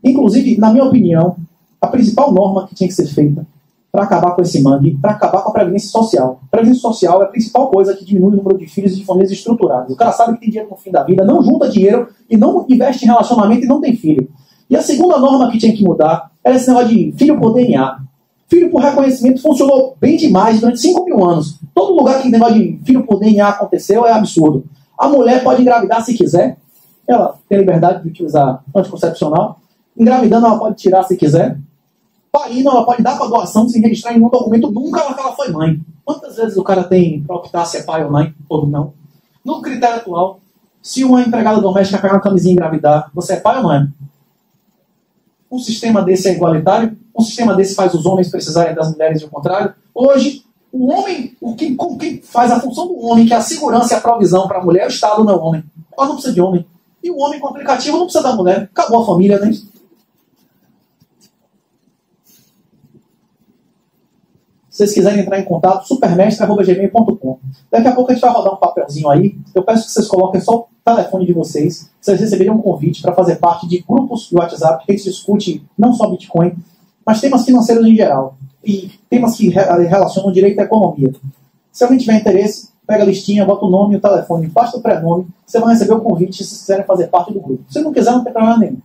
Inclusive, na minha opinião, a principal norma que tinha que ser feita para acabar com esse mangue, para acabar com a previdência social. A previdência social é a principal coisa que diminui o número de filhos e de famílias estruturadas. O cara sabe que tem dinheiro no fim da vida, não junta dinheiro e não investe em relacionamento e não tem filho. E a segunda norma que tinha que mudar era esse negócio de filho por DNA. Filho por reconhecimento funcionou bem demais durante 5.000 anos. Todo lugar que negócio de filho por DNA aconteceu é absurdo. A mulher pode engravidar se quiser. Ela tem a liberdade de utilizar anticoncepcional. Engravidando, ela pode tirar se quiser. Parindo, ela pode dar para doação sem registrar em nenhum documento nunca que ela foi mãe. Quantas vezes o cara tem para optar se é pai ou mãe, ou não? No critério atual, se uma empregada doméstica pegar uma camisinha e engravidar, você é pai ou mãe? Um sistema desse é igualitário? Um sistema desse faz os homens precisarem das mulheres e o contrário? Hoje, o homem, quem faz a função do homem, que é a segurança e a provisão para a mulher, é o Estado, não é o homem. Ela não precisa de homem. E o homem com aplicativo não precisa da mulher. Acabou a família, né? Se vocês quiserem entrar em contato, supermestre@gmail.com. Daqui a pouco a gente vai rodar um papelzinho aí. Eu peço que vocês coloquem só o telefone de vocês. Vocês receberem um convite para fazer parte de grupos do WhatsApp que a gente discute não só Bitcoin, mas temas financeiros em geral. E temas que relacionam direito à economia. Se alguém tiver interesse, pega a listinha, bota o nome e o telefone, basta o prenome, você vai receber o convite se vocês quiserem fazer parte do grupo. Se não quiser, não tem problema nenhum.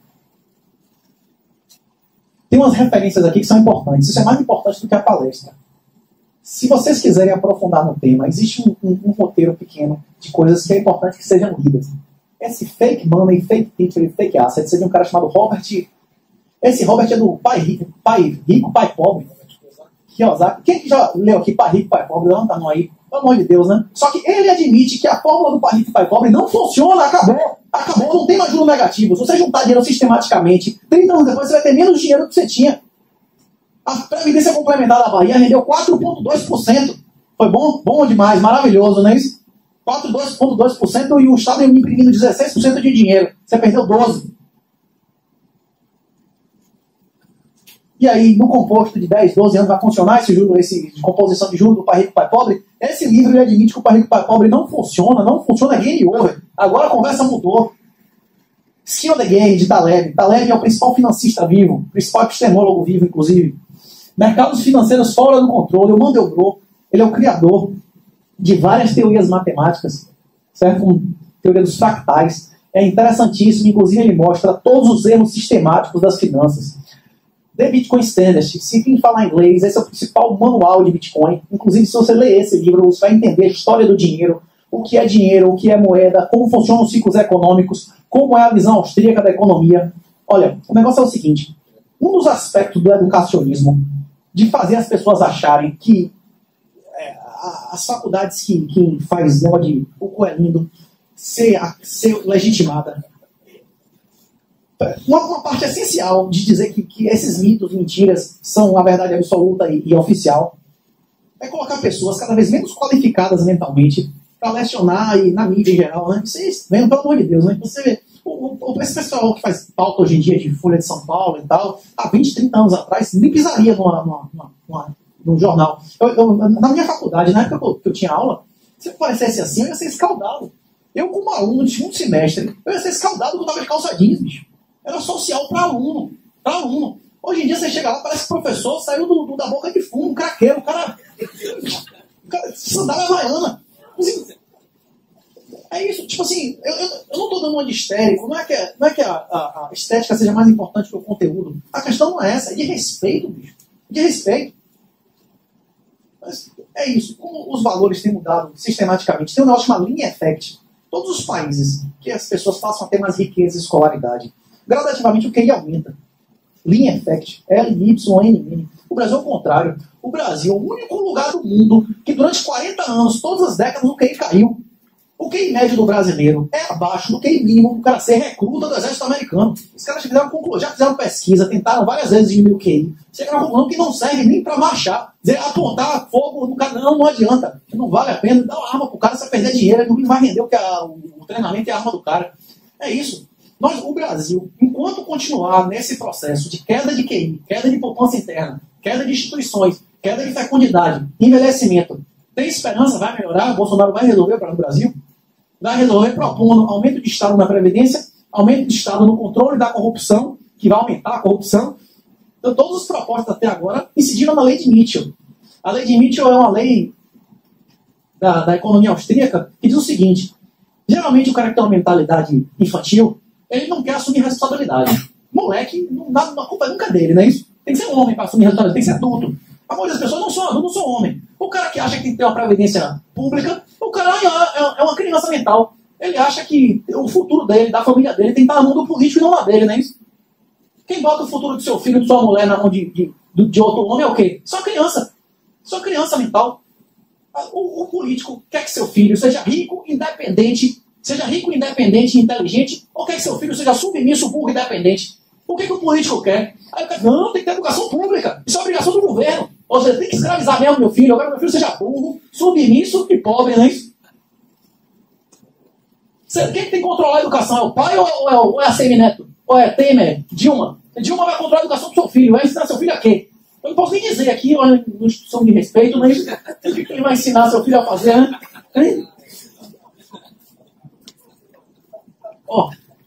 Tem umas referências aqui que são importantes. Isso é mais importante do que a palestra. Se vocês quiserem aprofundar no tema, existe um roteiro pequeno de coisas que é importante que sejam lidas. Esse fake money, fake teacher e fake assets é de um cara chamado Robert. Esse Robert é do Pai Rico, Pai Pobre. Kiyosaki. Quem que já leu aqui Pai Rico, Pai Pobre? Levanta a mão aí. Pelo amor de Deus, né? Só que ele admite que a fórmula do Pai Rico e Pai Pobre não funciona, acabou. Acabou, não tem mais juro negativo. Se você juntar dinheiro sistematicamente, 30 anos depois você vai ter menos dinheiro do que você tinha. A Previdência Complementar da Bahia rendeu 4,2%. Foi bom? Bom demais, maravilhoso, não é isso? 4,2% e o Estado imprimindo 16% de dinheiro. Você perdeu 12%. E aí, no composto de 10, 12 anos, vai funcionar esse juro, esse de composição de juros do Pai Rico, Pai Pobre? Esse livro ele admite que o Pai Rico, Pai Pobre não funciona game over. Agora a conversa mudou. Skin of the Game, de Taleb. Taleb é o principal financista vivo, principal epistemólogo vivo, inclusive. Mercados financeiros fora do controle. O Mandelbrot, ele é o criador de várias teorias matemáticas, certo? Como teoria dos fractais. É interessantíssimo, inclusive ele mostra todos os erros sistemáticos das finanças. The Bitcoin Standard, se quem falar inglês, esse é o principal manual de Bitcoin. Inclusive, se você ler esse livro, você vai entender a história do dinheiro, o que é moeda, como funcionam os ciclos econômicos, como é a visão austríaca da economia. Olha, o negócio é o seguinte, um dos aspectos do educacionismo, de fazer as pessoas acharem que as faculdades que faz negócio de o cu é lindo, ser legitimada, uma parte essencial de dizer que esses mitos, mentiras, são a verdade absoluta e oficial, é colocar pessoas cada vez menos qualificadas mentalmente para lecionar e na mídia em geral, né? Vocês veem, pelo amor de Deus, né? Você vê, esse pessoal que faz pauta hoje em dia de Folha de São Paulo e tal, há 20, 30 anos atrás, nem pisaria num jornal. Na minha faculdade, na época que eu tinha aula, se eu parecesse assim, eu ia ser escaldado. Eu, como aluno de segundo semestre, eu ia ser escaldado quando eu estava de calça jeans, bicho. Era social para aluno. Hoje em dia você chega lá, parece que o professor saiu da boca de fumo, um craqueiro, o cara sandália havaiana. É isso, tipo assim, eu não estou dando uma de histérico, não é que a estética seja mais importante que o conteúdo. A questão não é essa, é de respeito, bicho. De respeito. Mas é isso, como os valores têm mudado sistematicamente, tem um negócio chamado Lean Effect. Todos os países que as pessoas passam a ter mais riqueza e escolaridade, gradativamente o QI aumenta. Lean Effect, LYNN. O Brasil é o contrário. O Brasil é o único lugar do mundo que durante 40 anos, todas as décadas, o QI caiu. O QI médio do brasileiro é abaixo do QI mínimo do cara ser recruta do exército americano. Os caras já fizeram pesquisa, tentaram várias vezes diminuir o QI. Chegaram à conclusão que não serve nem para marchar. Dizer, apontar fogo no cara, não adianta. Não vale a pena dar uma arma pro cara, você vai perder dinheiro, ele não vai render o treinamento e a arma do cara. É isso. O Brasil, enquanto continuar nesse processo de queda de QI, queda de poupança interna, queda de instituições, queda de fecundidade, envelhecimento, tem esperança, vai melhorar, o Bolsonaro vai resolver para o Brasil? Vai resolver propondo aumento de Estado na Previdência, aumento de Estado no controle da corrupção, que vai aumentar a corrupção. Então, todas as propostas até agora incidiram na lei de Mitchell. A lei de Mitchell é uma lei da economia austríaca que diz o seguinte: geralmente o cara que tem uma mentalidade infantil, ele não quer assumir responsabilidade. Moleque, a culpa nunca é dele, não é isso? Tem que ser um homem para assumir responsabilidade, tem que ser adulto. A maioria das pessoas não são adultos, não são homens. O cara que acha que tem que ter uma previdência pública, o cara é uma criança mental. Ele acha que o futuro dele, da família dele, tem que estar na mão do político e não na dele, não é isso? Quem bota o futuro do seu filho, de sua mulher na mão de outro homem é o quê? Só criança. Só criança mental. O político quer que seu filho seja rico, independente e inteligente, ou quer que seu filho seja submisso, burro e independente. O que o político quer? Aí o cara, não, tem que ter educação pública. Isso é obrigação do governo. Ou seja, tem que escravizar mesmo meu filho. Eu quero que meu filho seja burro, submisso e pobre, não é isso? Quem tem que controlar a educação? É o pai ou é a Semineto? Ou é Temer? Dilma? Dilma vai controlar a educação do seu filho. Vai ensinar seu filho a quê? Eu não posso nem dizer aqui, uma instituição de respeito, mas o que ele vai ensinar seu filho a fazer, né? Ó,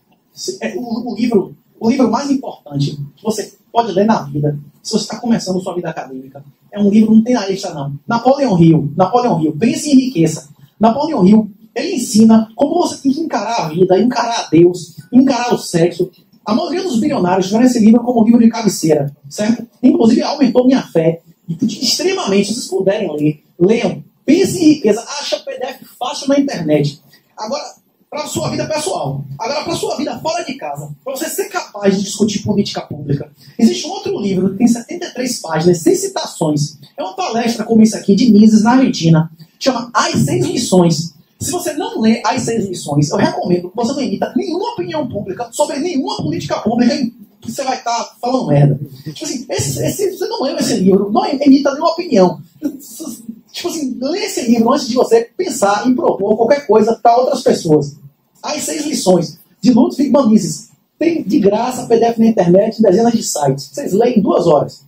o livro mais importante que você pode ler na vida, se você está começando sua vida acadêmica, é um livro, não tem na lista não. Napoleão Hill, Pense e Enriqueça. Napoleão Hill, ele ensina como você tem que encarar a vida, encarar a Deus, encarar o sexo. A maioria dos bilionários tiveram esse livro como livro de cabeceira, certo? Inclusive, aumentou minha fé extremamente. Se vocês puderem ler, leiam. Pense em Riqueza. Acha PDF fácil na internet. Agora, para a sua vida pessoal. Agora, para a sua vida fora de casa. Para você ser capaz de discutir política pública. Existe um outro livro que tem 73 páginas, sem citações. É uma palestra como isso aqui, de Mises, na Argentina. Chama As 6 Lições. Se você não lê As 6 Lições, eu recomendo que você não emita nenhuma opinião pública sobre nenhuma política pública que você vai estar falando merda. Tipo assim, você não lê esse livro, não emita nenhuma opinião. Tipo assim, lê esse livro antes de você pensar em propor qualquer coisa para outras pessoas. As 6 Lições, de Ludwig von Mises. Tem de graça PDF na internet, em dezenas de sites. Vocês leem em 2 horas.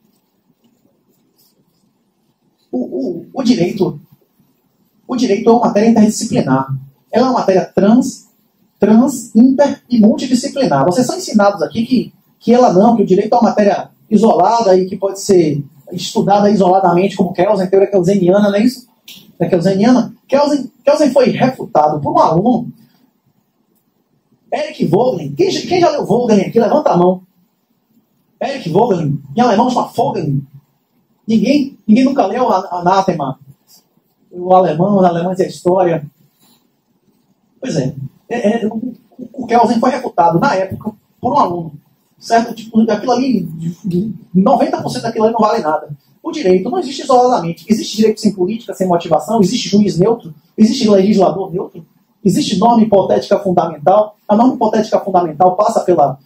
O direito é uma matéria interdisciplinar. Ela é uma matéria trans, inter e multidisciplinar. Vocês são ensinados aqui que ela não, que o direito é uma matéria isolada e que pode ser estudada isoladamente, como Kelsen, teoria kelseniana, não é isso? É kelseniana? Kelsen foi refutado por um aluno, Eric Vogelin. Quem já leu Vogelin aqui? Levanta a mão. Eric Vogelin. Em alemão chama Vogelin. Ninguém nunca leu Anátema. O alemão, os alemães e a história. Pois é. O Kelsen foi refutado, na época, por um aluno. Certo? Tipo, aquilo ali, 90% daquilo ali não vale nada. O direito não existe isoladamente. Existe direito sem política, sem motivação, existe juiz neutro, existe legislador neutro, existe norma hipotética fundamental. A norma hipotética fundamental passa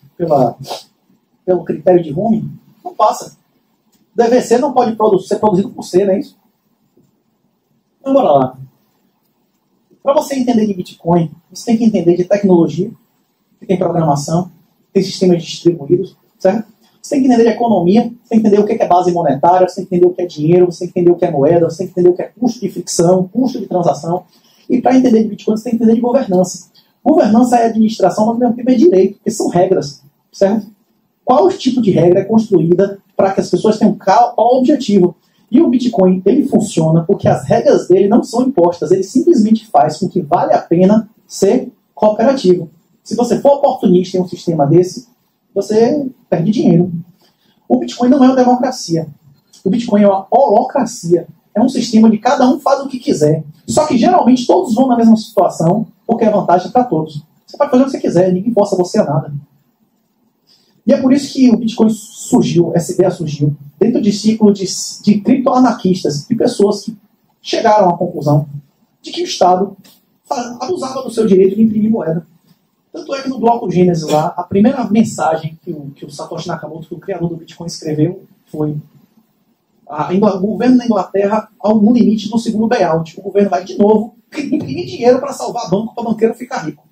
pelo critério de Hume? Não passa. DVC não pode ser produzido por C, não é isso? Então, bora lá. Para você entender de Bitcoin, você tem que entender de tecnologia, que tem programação, tem sistemas distribuídos, certo? Você tem que entender de economia, você tem que entender o que é base monetária, você tem que entender o que é dinheiro, você tem que entender o que é moeda, você tem que entender o que é custo de fricção, custo de transação. E para entender de Bitcoin, você tem que entender de governança. Governança é administração, mas ao mesmo tempo é direito, porque são regras, certo? Qual tipo de regra é construída para que as pessoas tenham qual objetivo? E o Bitcoin, ele funciona porque as regras dele não são impostas, ele simplesmente faz com que vale a pena ser cooperativo. Se você for oportunista em um sistema desse, você perde dinheiro. O Bitcoin não é uma democracia. O Bitcoin é uma holocracia. É um sistema de cada um faz o que quiser. Só que geralmente todos vão na mesma situação, porque a vantagem é para todos. Você pode fazer o que você quiser, ninguém força você a nada. E é por isso que o Bitcoin surgiu, essa ideia surgiu, dentro de ciclo de criptoanarquistas, de pessoas que chegaram à conclusão de que o Estado abusava do seu direito de imprimir moeda. Tanto é que no bloco Gênesis lá, a primeira mensagem que o Satoshi Nakamoto, que o criador do Bitcoin, escreveu foi: o governo da Inglaterra no limite do segundo bailout. O governo vai de novo imprimir dinheiro para salvar banco, para o banqueiro ficar rico.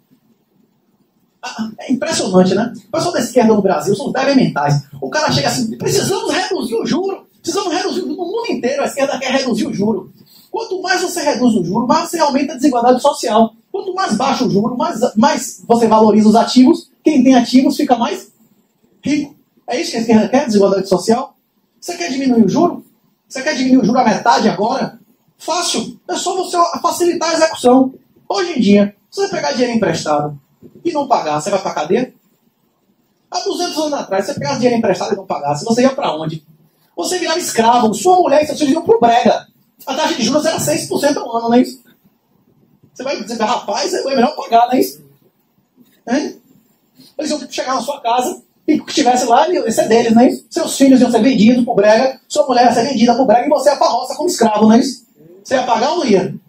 É impressionante, né? O pessoal da esquerda no Brasil são débeis mentais. O cara chega assim: precisamos reduzir o juro. Precisamos reduzir no mundo inteiro. A esquerda quer reduzir o juro. Quanto mais você reduz o juro, mais você aumenta a desigualdade social. Quanto mais baixo o juro, mais você valoriza os ativos. Quem tem ativos fica mais rico. É isso que a esquerda quer, desigualdade social? Você quer diminuir o juro? Você quer diminuir o juro à metade agora? Fácil. É só você facilitar a execução. Hoje em dia, se você pegar dinheiro emprestado e não pagar, você vai para a cadeia? Há 200 anos atrás, se você pegasse dinheiro emprestado e não pagasse, você ia para onde? Você virava escravo. Sua mulher e seus filhos iam pro brega. A taxa de juros era 6% ao ano, não é isso? Você vai dizer, rapaz, é melhor pagar, não é isso? Eles iam chegar na sua casa e o que estivesse lá ia ser deles, não é isso? Seus filhos iam ser vendidos pro brega, sua mulher ia ser vendida pro brega e você ia pra roça como escravo, não é isso? Você ia pagar ou não ia?